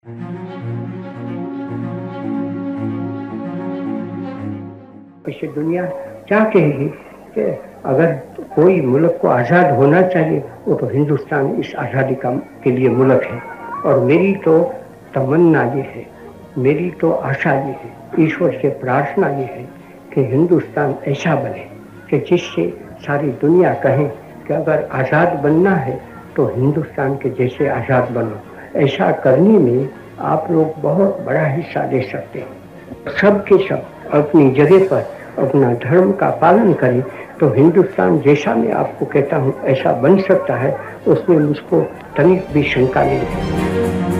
इसे दुनिया क्या कहेगी कि अगर कोई मुल्क को आज़ाद होना चाहिए वो तो हिंदुस्तान इस आज़ादी के लिए मुल्क है। और मेरी तो तमन्ना ये है, मेरी तो आशा ये है, ईश्वर से प्रार्थना ये है कि हिंदुस्तान ऐसा बने कि जिससे सारी दुनिया कहे कि अगर आज़ाद बनना है तो हिंदुस्तान के जैसे आज़ाद बनो। ऐसा करने में आप लोग बहुत बड़ा हिस्सा ले सकते हैं। सब के सब अपनी जगह पर अपना धर्म का पालन करें तो हिंदुस्तान जैसा मैं आपको कहता हूँ ऐसा बन सकता है, उसमें मुझको तनिक भी शंका नहीं है।